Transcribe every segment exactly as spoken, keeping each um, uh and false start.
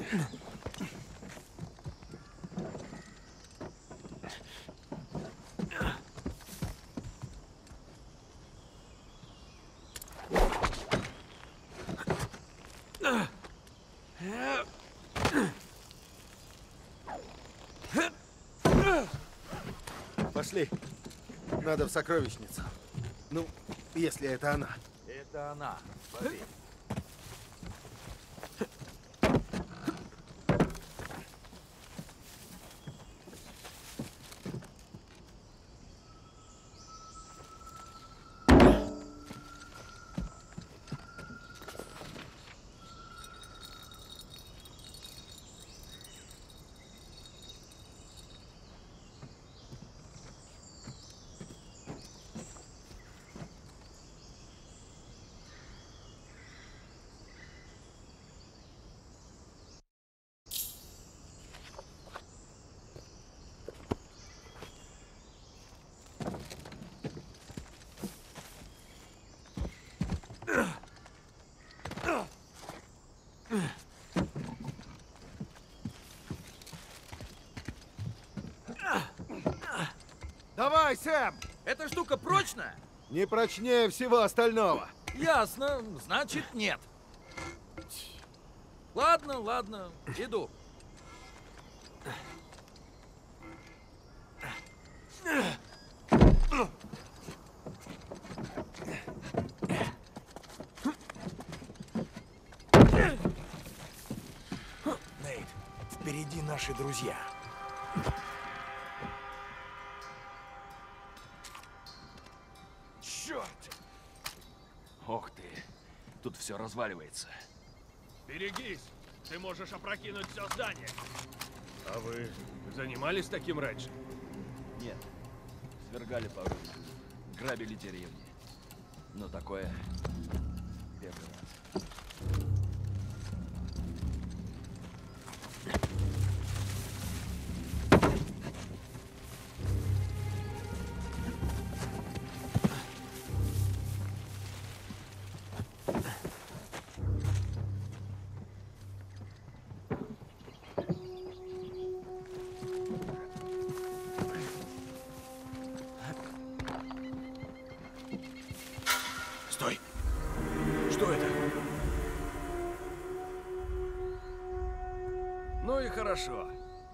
Пошли. Надо в сокровищницу. Ну, если это она. Это она. Поверь. Давай, Сэм! Эта штука прочная? Не прочнее всего остального. Ясно. Значит, нет. Ладно, ладно. Иду. Нейт, впереди наши друзья. Черт! Ох ты. Тут все разваливается. Берегись! Ты можешь опрокинуть все здание. А вы занимались таким раньше? Нет. Свергали порой. Грабили деревни. Но такое... первый раз. Стой! Что это? Ну и хорошо.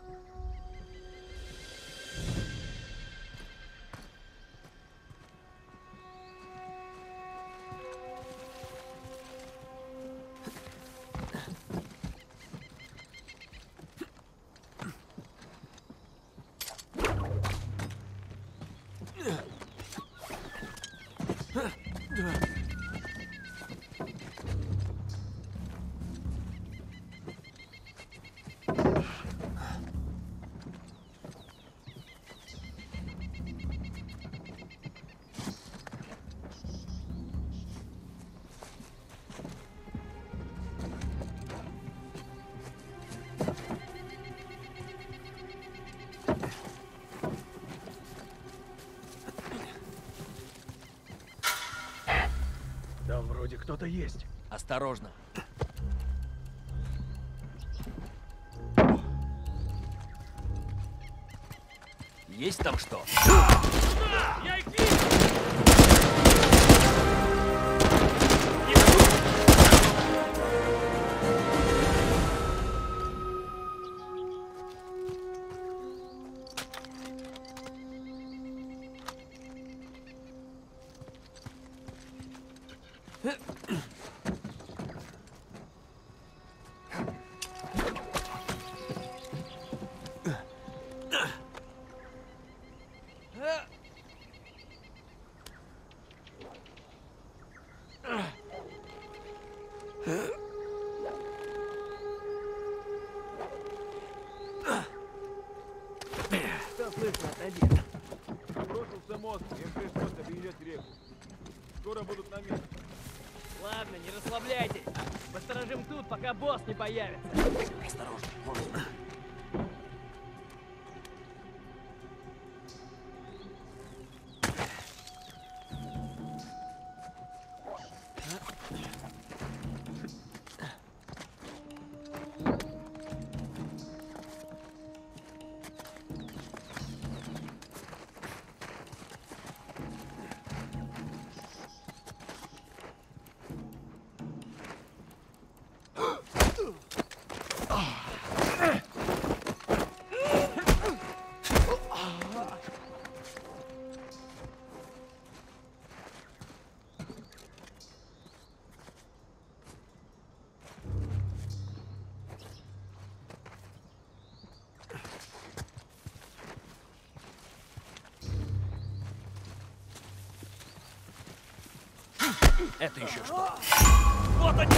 Там вроде кто-то есть. Осторожно. Есть там что? Я их вижу! Что слышно? Отойди. Обрушился мост, им пришлось объезжать реку. Скоро будут на месте. Ладно, не расслабляйтесь. Посторожим тут, пока босс не появится. Осторожно. Вон. Это еще что? Вот они!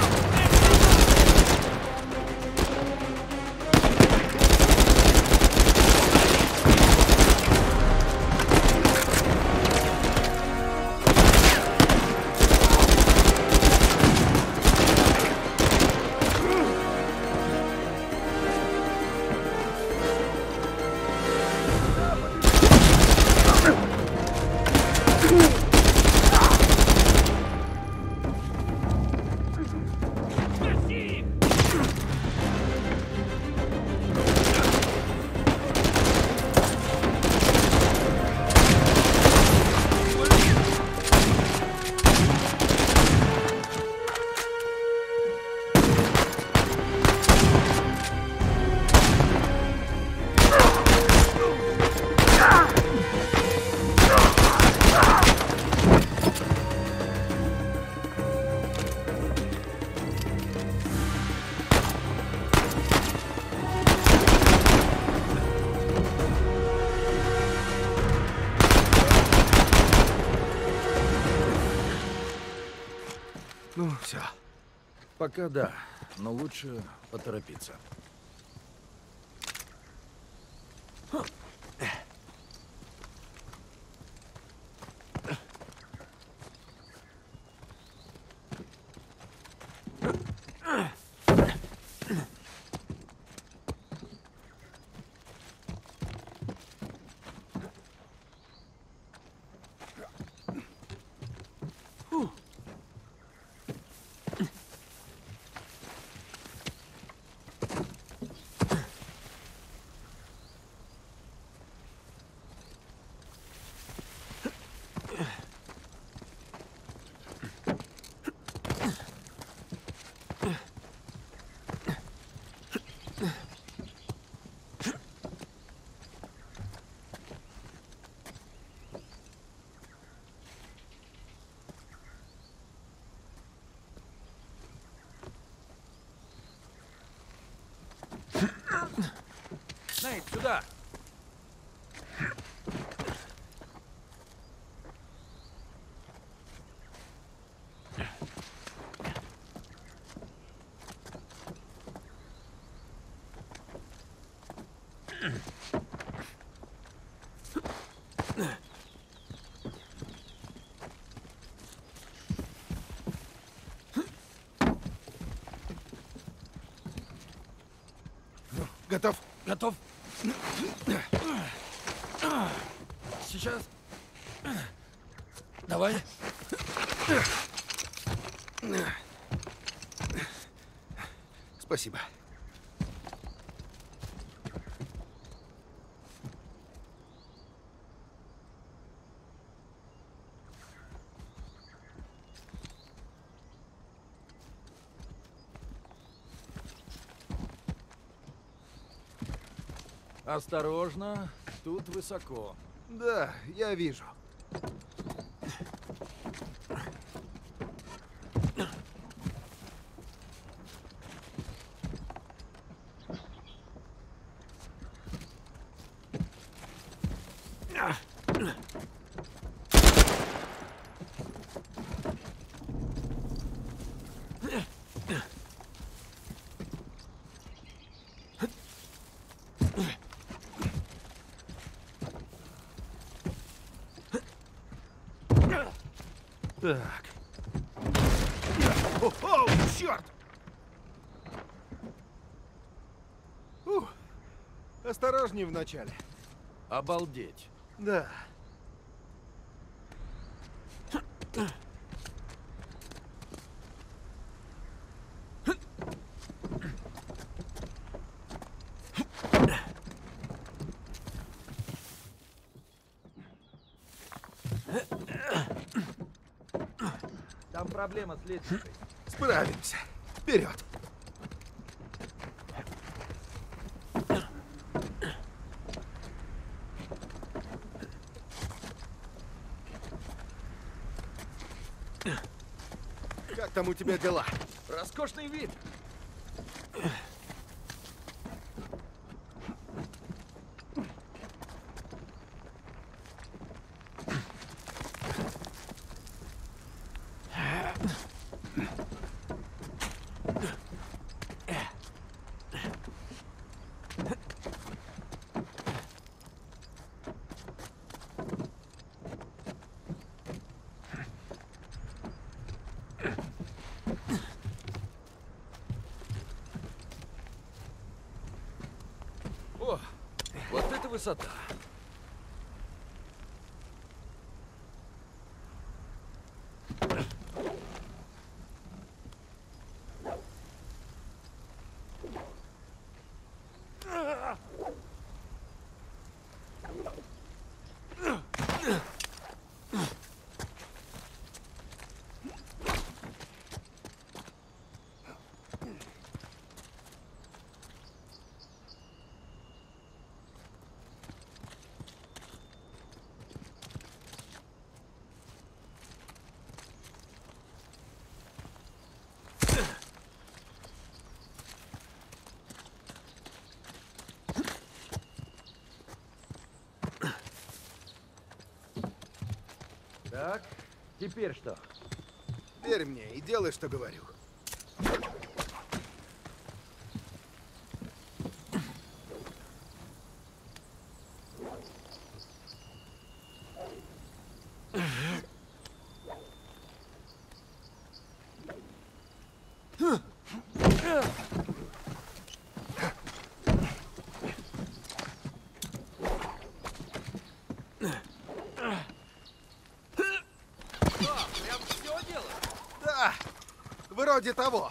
Ну, все. Пока да, но лучше поторопиться. Нейт, сюда! Готов? Готов? Сейчас. Давай. Спасибо. Осторожно, тут высоко. Да, я вижу. Так. О, о, черт! Ух, осторожнее вначале. Обалдеть. Да. Там проблема с лестницей. Справимся. Вперед. Как там у тебя дела? Роскошный вид. высота. Так, теперь что? Верь мне и делай, что говорю. Прям все дело. Да, вроде того.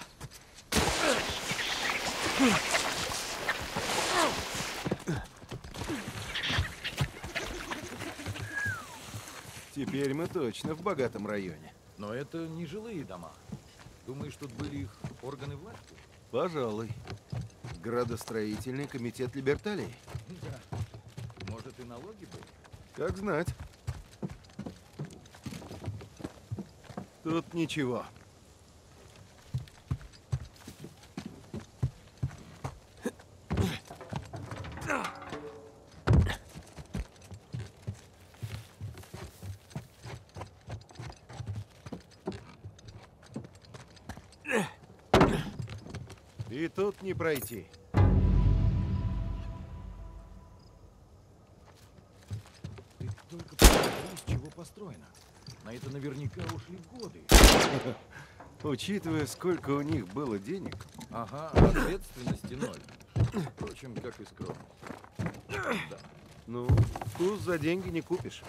Теперь мы точно в богатом районе. Но это не жилые дома. Думаешь, тут были их органы власти? Пожалуй. Градостроительный комитет Либерталии. Да. Может, и налоги были? Как знать. Тут ничего. И тут не пройти. Ты только посмотри, из чего построено. На это наверняка ушли годы. Учитывая, сколько у них было денег. Ага, ответственности ноль. Впрочем, как и скромность. Да. Ну, вкус за деньги не купишь.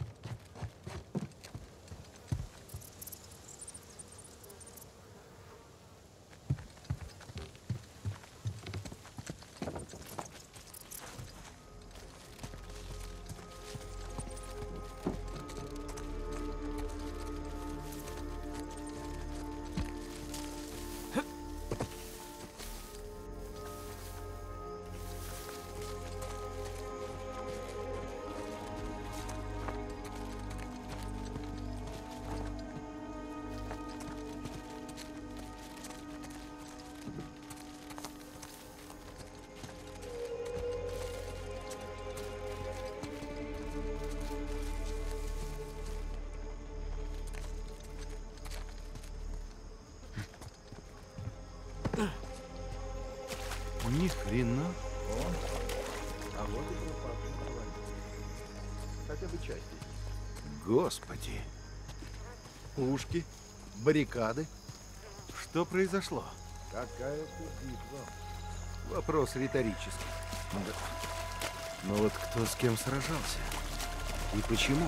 Ни хрена. А вот и пропавший товар. Хотя бы части. Господи. Пушки, баррикады. Что произошло? Какая-то битва. Вопрос риторический. Но вот кто с кем сражался? И почему?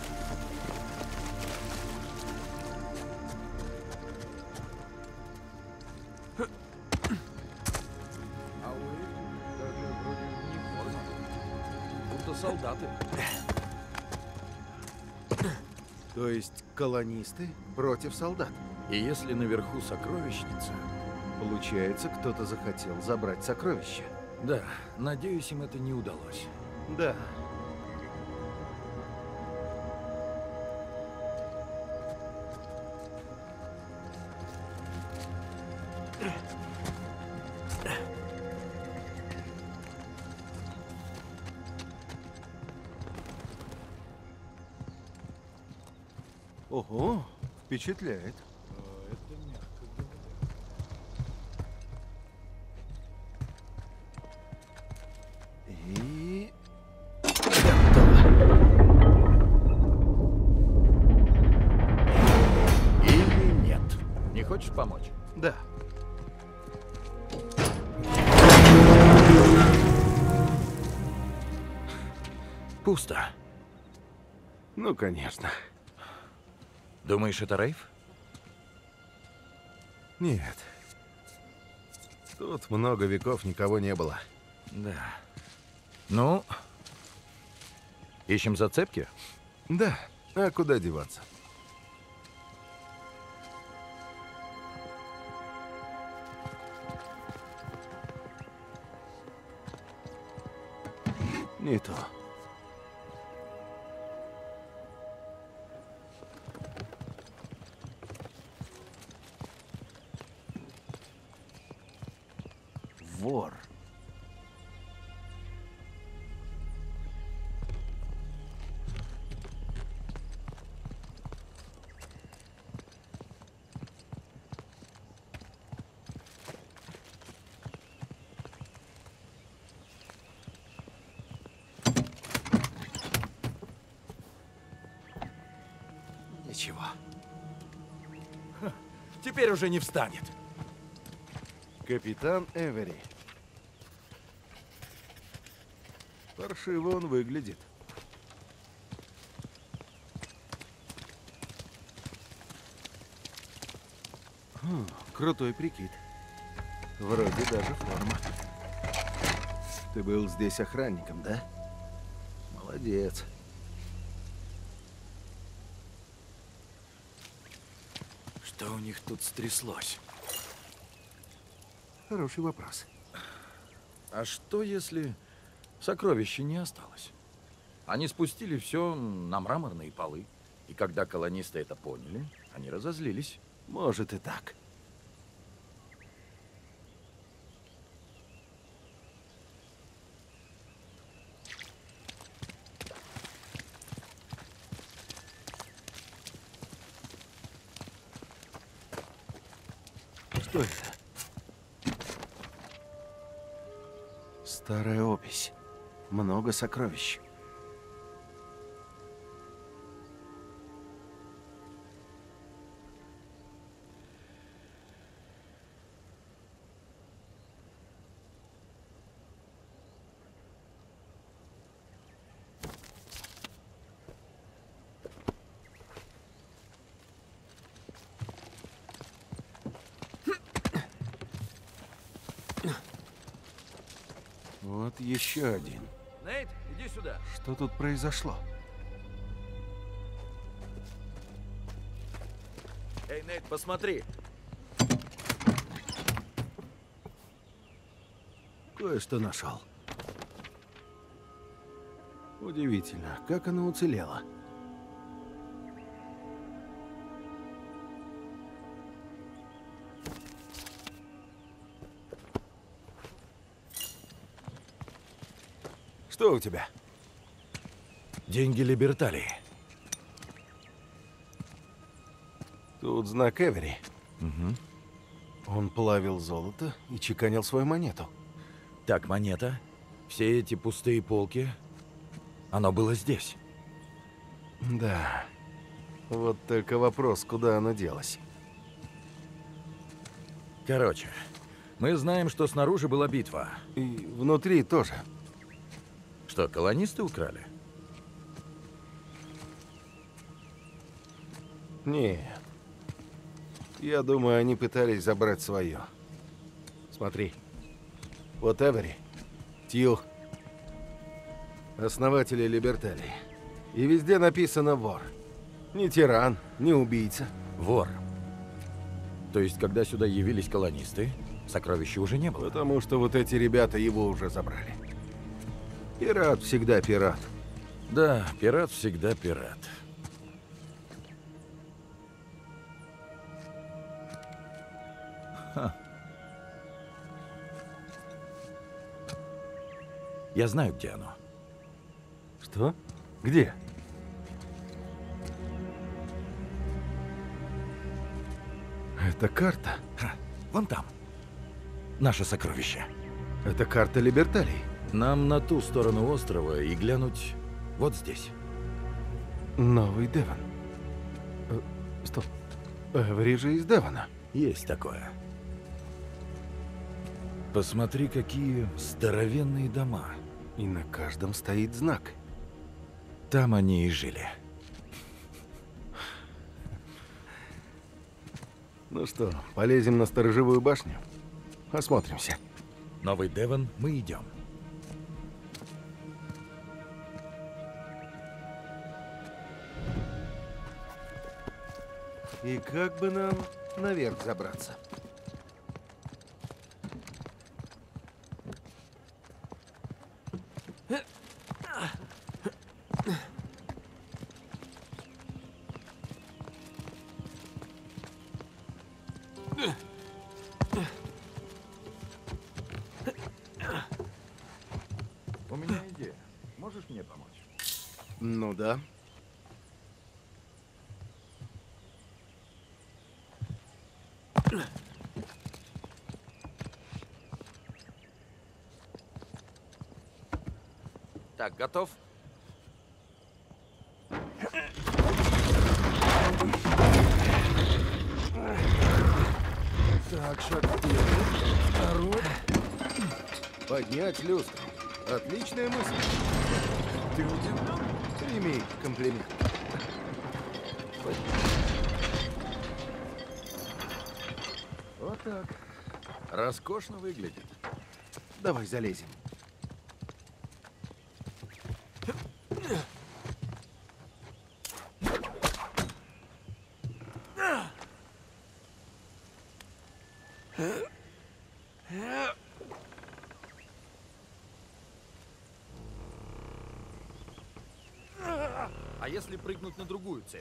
А у этих даже вроде не форма. Будто солдаты. То есть колонисты против солдат? И если наверху сокровищница... Получается, кто-то захотел забрать сокровища. Да, надеюсь, им это не удалось. Да. Ого, впечатляет. Это мягко говоря. И... Или нет. Не хочешь помочь? Да. Пусто. Ну, конечно. Думаешь, это Рейв? Нет. Тут много веков никого не было. Да. Ну, ищем зацепки? Да, а куда деваться? Не то. Вор. Ничего. Теперь уже не встанет. Капитан Эвери. Паршиво он выглядит. Хм, крутой прикид. Вроде даже форма. Ты был здесь охранником, да? Молодец. Что у них тут стряслось? Хороший вопрос. А что, если сокровища не осталось? Они спустили все на мраморные полы. И когда колонисты это поняли, они разозлились. Может и так. Что это? Старая опись. Много сокровищ. Вот еще один. Нейт, иди сюда. Что тут произошло? Эй, Нейт, посмотри. Кое-что нашел. Удивительно, как оно уцелело. Что у тебя? Деньги Либерталии. Тут знак Эвери. Угу. Он плавил золото и чеканил свою монету. Так, монета. Все эти пустые полки. Оно было здесь. Да. Вот только вопрос, куда оно делось. Короче, мы знаем, что снаружи была битва. И внутри тоже. Что, колонисты украли? Нет. Я думаю, они пытались забрать свое. Смотри. Вот Эвери, Тью, основатели Либерталии. И везде написано «вор». Не тиран, не убийца. Вор. То есть, когда сюда явились колонисты, сокровища уже не было? Потому что вот эти ребята его уже забрали. Пират всегда пират. Да, пират всегда пират. Ха. Я знаю, где оно. Что? Где? Это карта. Ха, вон там. Наше сокровище. Это карта Либерталии. Нам на ту сторону острова и глянуть вот здесь. Новый Девон. Э, стоп. Эвери же из Девона. Есть такое. Посмотри, какие здоровенные дома. И на каждом стоит знак. Там они и жили. Ну что, полезем на сторожевую башню? Осмотримся. Новый Девон, мы идем. И как бы нам наверх забраться? У меня идея. Можешь мне помочь? Ну да. Так, готов? Так, шаг вперед. Второй. Поднять люстру. Отличная мысль. Ты удивлен? Прими комплимент. Вот так. Роскошно выглядит. Давай залезем. А если прыгнуть на другую цепь?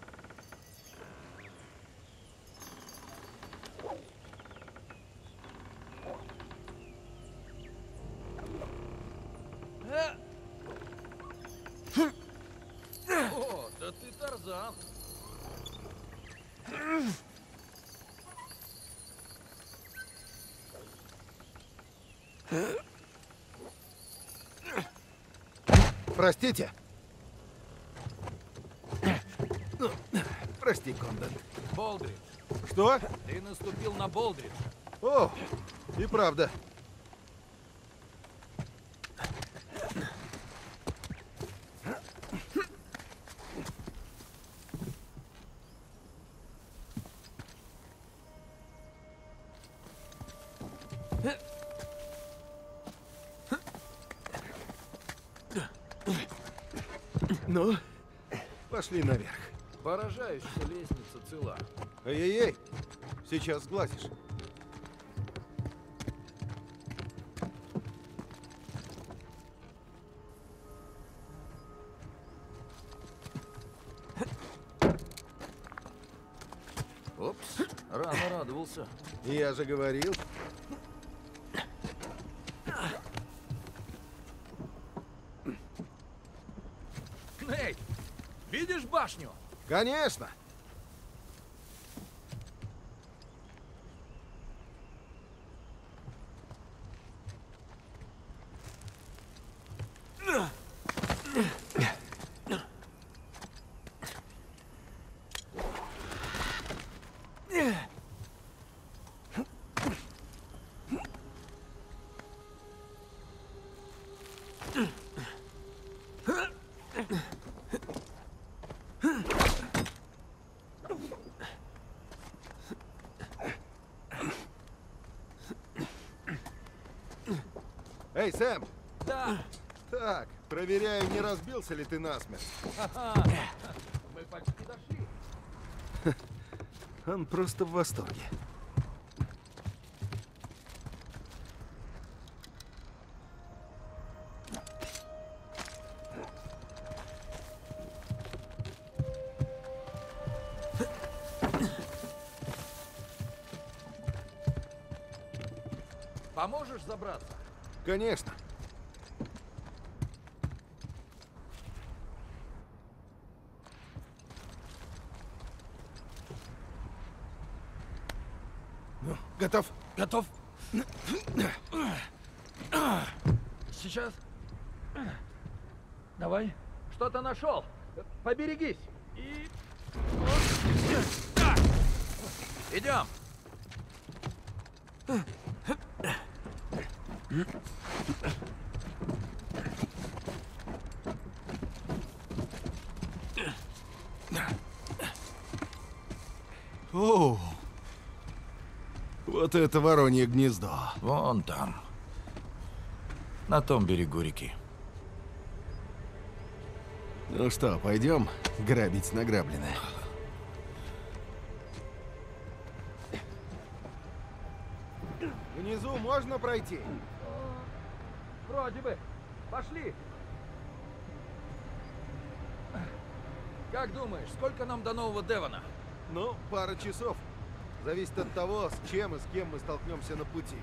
О, да ты Тарзан. Простите. Ну, прости, Кондон. Болдридж, Что? ты наступил на Болдридж. О, и правда. Ну, пошли наверх. Поражаюсь, что лестница цела. Эй-эй-эй, сейчас сглазишь. Опс, рано радовался. Я же говорил. Нейт, видишь башню? Конечно. Эй, Сэм! Да. Так, проверяю, не разбился ли ты насмерть. Мы почти дошли. Он просто в восторге. Поможешь забраться? Конечно. Ну, готов? Готов? Сейчас. Давай. Что-то нашел. Поберегись. И... Идем. О, вот это воронье гнездо. Вон там. На том берегу реки. Ну что, пойдем грабить награбленное? Внизу можно пройти? Вроде бы. Пошли. Как думаешь, сколько нам до Нового Девона? Ну, пара часов. Зависит от того, с чем и с кем мы столкнемся на пути.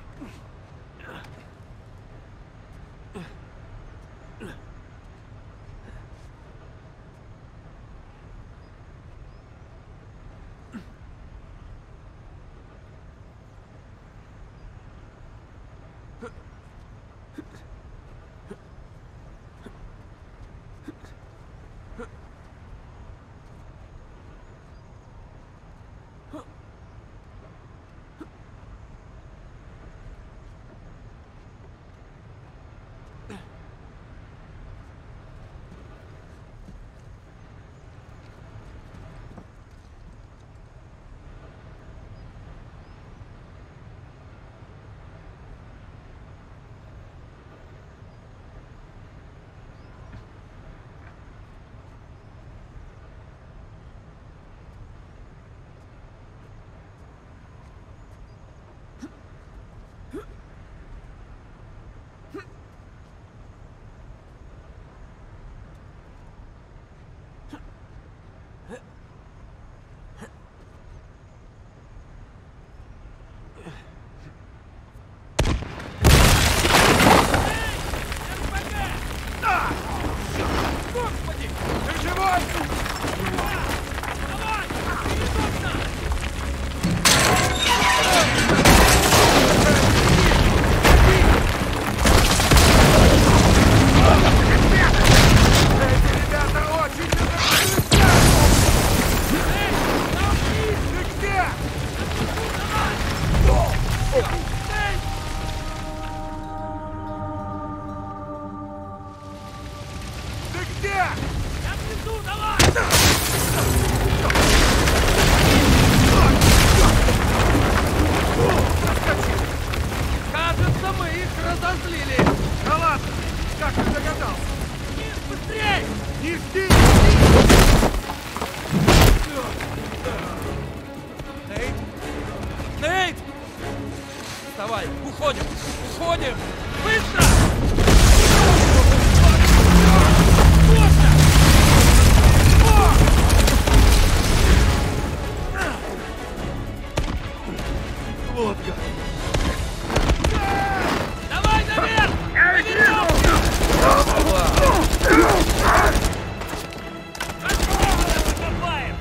Кажется, мы их разозлили. Да ладно! Как ты догадался? Быстрей! Не жди! Нейт! Нейт! Вставай! Уходим! Уходим! Быстро! Вот как! Давай наверх! На веревке! Копаем!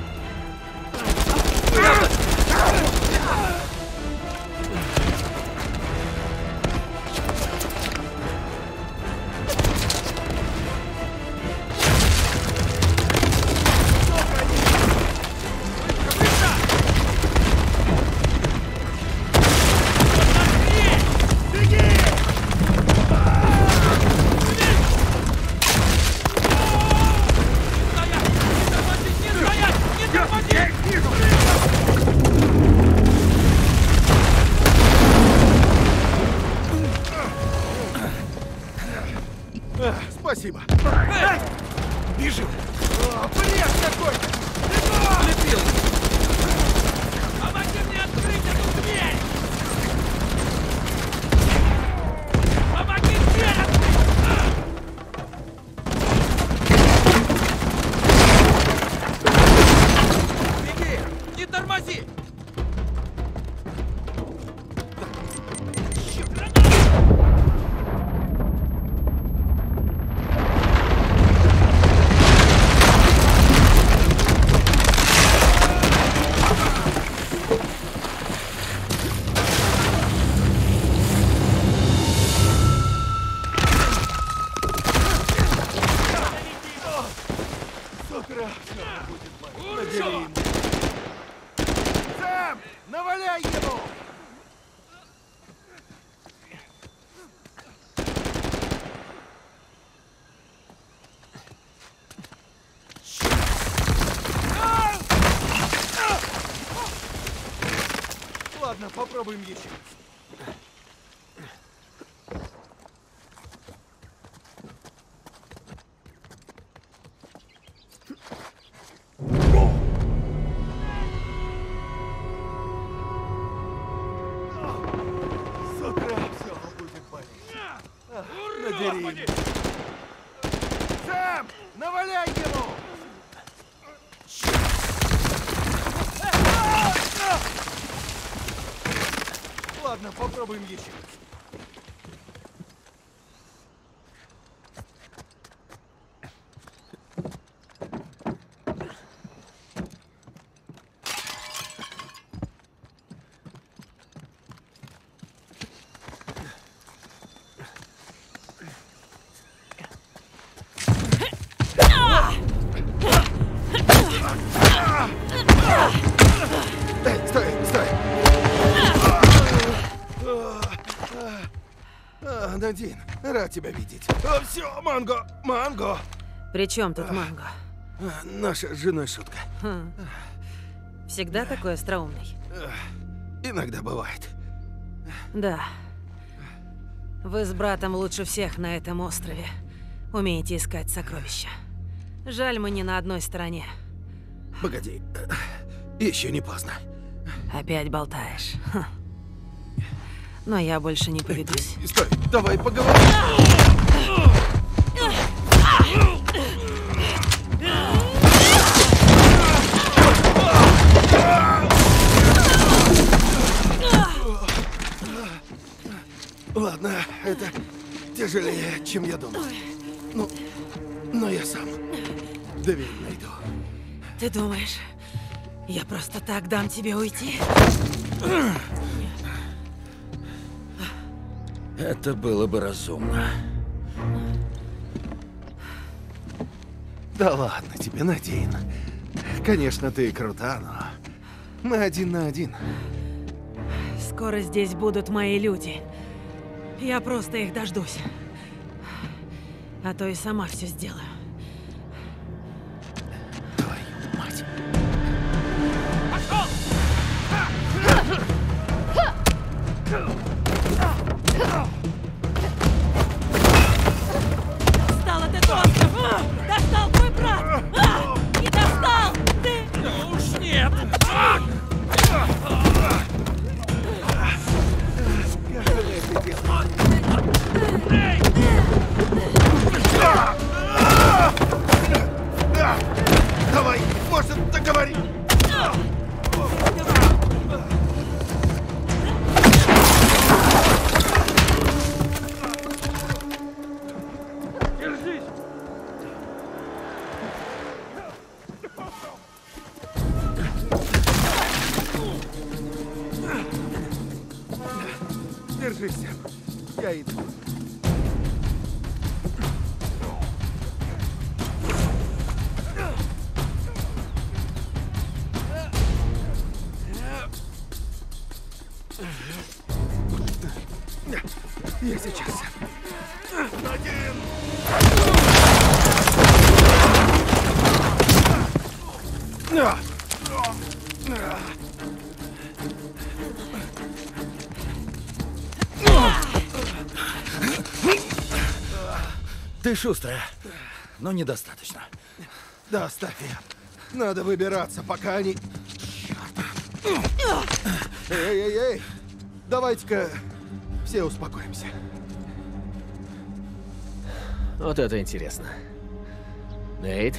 Спасибо! Бежим! О, бред какой-то! Влепил! Помоги мне открыть эту дверь! Помоги дверь открыть! Беги! Не тормози! попробуем еще. С утра все будет болеть. Надери. Сэм, наваляй ему! Ладно, попробуем еще. Эй, стой, стой! А, Надин, рад тебя видеть. А, все, Манго, Манго! При чем тут Манго? А, наша с женой шутка. Хм. Всегда такой остроумный? Иногда бывает. Да. Вы с братом лучше всех на этом острове умеете искать сокровища. Жаль, мы не на одной стороне. Погоди, еще не поздно. Опять болтаешь. Хм. Но я больше не поведусь. Стой, давай поговорим. Ладно, это тяжелее, чем я думал. Ну, но я сам дверь найду. Ты думаешь, я просто так дам тебе уйти? Это было бы разумно. Да ладно тебе, Надин. Конечно, ты крута, но мы один на один. Скоро здесь будут мои люди. Я просто их дождусь. А то и сама все сделаю. Твою мать. Пошел! Достал этот остров! А! Достал твой брат! А! Не достал! Ты... Ну уж нет! Давай, может, договорим. Держись! Держись, я иду. Я сейчас. Ты шустрая, но недостаточно. Да, оставь ее. Надо выбираться, пока они... Эй-эй-эй! Давайте-ка все успокоимся. Вот это интересно. Нейт?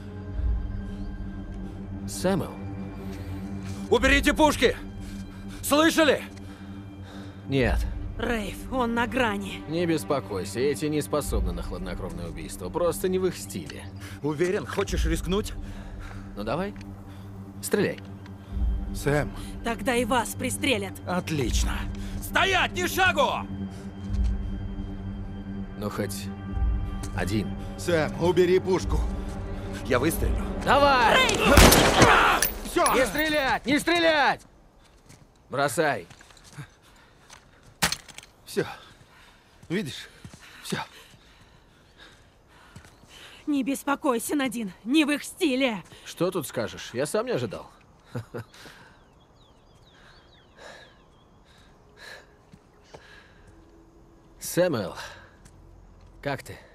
Сэмюэл? Уберите пушки! Слышали? Нет, Рейв, он на грани. не беспокойся, эти не способны на хладнокровное убийство, просто не в их стиле. Уверен, хочешь рискнуть? Ну давай, стреляй. Сэм, Тогда и вас пристрелят. Отлично. Стоять, ни шагу! Ну хоть один. Сэм, убери пушку. Я выстрелю. Давай! Все! Не стрелять! Не стрелять! Бросай. Все. Видишь? Все. Не беспокойся, Надин, не в их стиле. Что тут скажешь? Я сам не ожидал. Сэмюэл, как ты?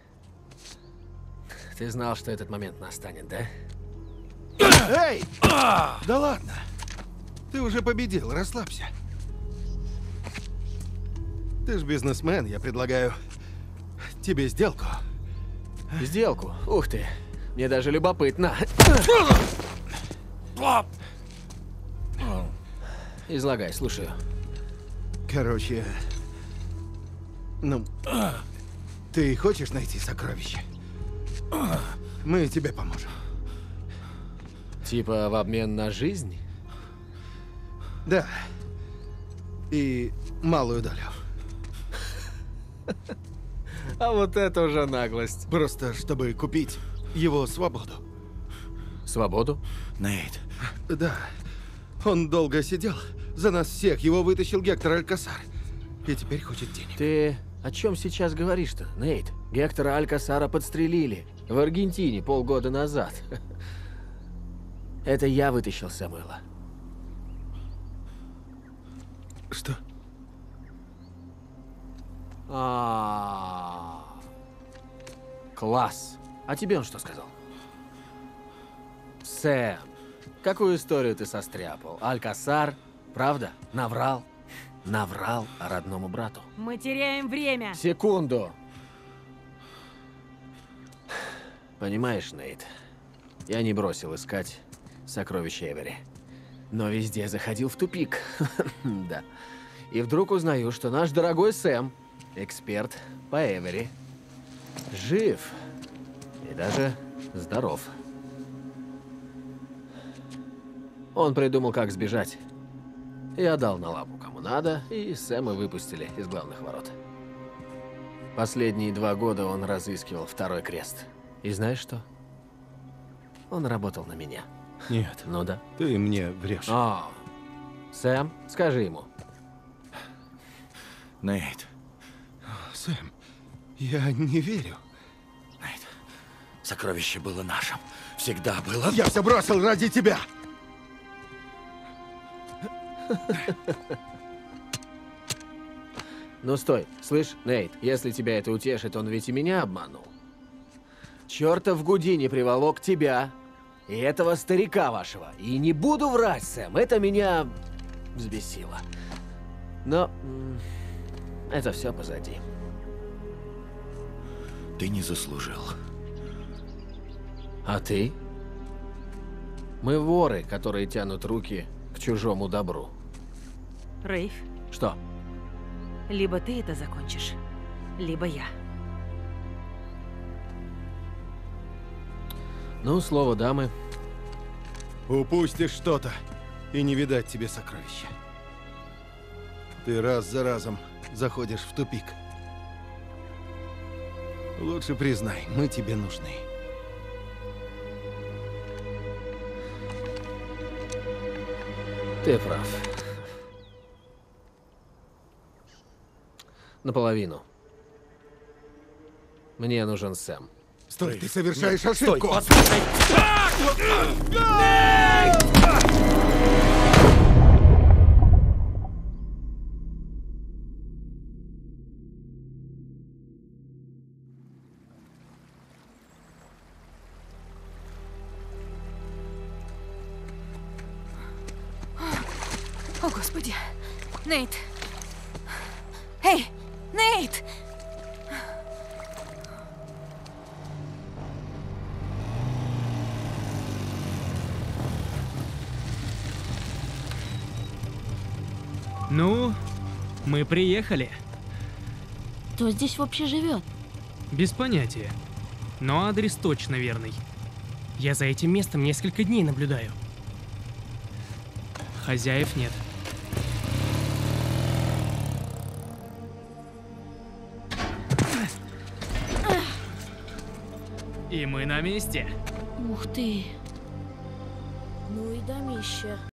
Ты знал, что этот момент настанет, да? Эй! Да ладно. Ты уже победил, расслабься. Ты ж бизнесмен, я предлагаю тебе сделку. Сделку? Ух ты. Мне даже любопытно. Излагай, слушаю. Короче, ну, ты хочешь найти сокровище? Мы тебе поможем. Типа в обмен на жизнь? Да. И малую долю. А вот это уже наглость. Просто чтобы купить его свободу. Свободу? Нейт, Да. Он долго сидел. За нас всех его вытащил Гектор Алькасар. И теперь хочет денег. Ты о чем сейчас говоришь-то, Нейт? Гектора Алькасара подстрелили в Аргентине полгода назад. Это я вытащил Сэмюэла. Что? А, класс. А тебе он что сказал? Сэм, какую историю ты состряпал? Алькасар, правда? Наврал? Наврал о родному брату. Мы теряем время. Секунду. Понимаешь, Нейт, я не бросил искать сокровища Эвери, но везде заходил в тупик. Да. И вдруг узнаю, что наш дорогой Сэм, эксперт по Эвери, жив и даже здоров. Он придумал, как сбежать. Я дал на лапу кому надо, и Сэма выпустили из главных ворот. Последние два года он разыскивал второй крест. И знаешь что? Он работал на меня. Нет, Ну да. ты мне врешь. О, Сэм, скажи ему. Нейт, Сэм, я не верю. Нейт, сокровище было нашим. Всегда было. Я все бросил ради тебя. Ну стой, слышь, Нейт, если тебя это утешит, он ведь и меня обманул. Чертов Гудини приволок тебя и этого старика вашего. И не буду врать, Сэм, это меня взбесило. Но м, это все позади. Ты не заслужил. А ты? Мы воры, которые тянут руки к чужому добру. Рейв, Что? либо ты это закончишь, либо я. Ну, слово дамы. Упустишь что-то, и не видать тебе сокровища. Ты раз за разом заходишь в тупик. Лучше признай, мы тебе нужны. Ты прав. Наполовину. Мне нужен Сэм. Стой, ты совершаешь ошибку! О, Господи. Нейт. Эй, Нейт! Ну, мы приехали. Кто здесь вообще живет? Без понятия. Но адрес точно верный. Я за этим местом несколько дней наблюдаю. Хозяев нет. И мы на месте. Ух ты. Ну и домище.